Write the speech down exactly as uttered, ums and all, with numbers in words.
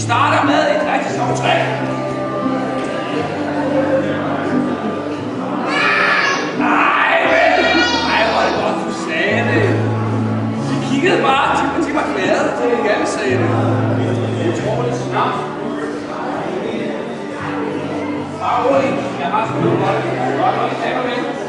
starter med et rigtig sjovt træk. Nej, vel. Ej, hvor er det godt, du sagde det. De kiggede bare, de, de var glade, de ikke alle sagde det. Utroligt snart. Bare roligt. Jeg har sgu noget godt. Godt, godt. Jeg kan med.